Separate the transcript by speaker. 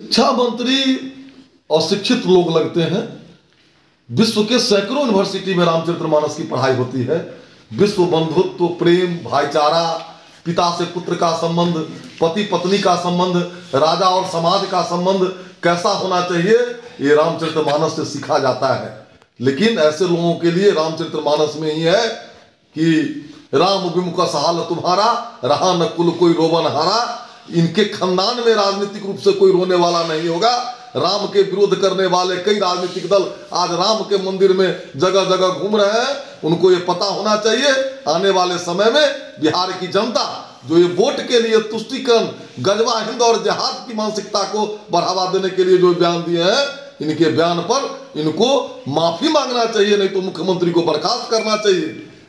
Speaker 1: शिक्षा मंत्री अशिक्षित लोग लगते हैं। विश्व के सैकड़ों यूनिवर्सिटी में रामचरितमानस की पढ़ाई होती है। विश्व बंधुत्व, प्रेम, भाईचारा, पिता से पुत्र का संबंध, पति पत्नी का संबंध, राजा और समाज का संबंध कैसा होना चाहिए, ये रामचरितमानस से सीखा जाता है। लेकिन ऐसे लोगों के लिए रामचरितमानस में ही है कि राम विमुख सहाल तुम्हारा, रहा न कुल कोई रोवन हारा। इनके खानदान में राजनीतिक रूप से कोई रोने वाला नहीं होगा। राम के विरोध करने वाले कई राजनीतिक दल आज राम के मंदिर में जगह जगह घूम रहे हैं। उनको ये पता होना चाहिए आने वाले समय में बिहार की जनता जो ये वोट के लिए तुष्टीकरण, गजवा हिंद और जिहाद की मानसिकता को बढ़ावा देने के लिए जो बयान दिए हैं, इनके बयान पर इनको माफी मांगना चाहिए, नहीं तो मुख्यमंत्री को बर्खास्त करना चाहिए।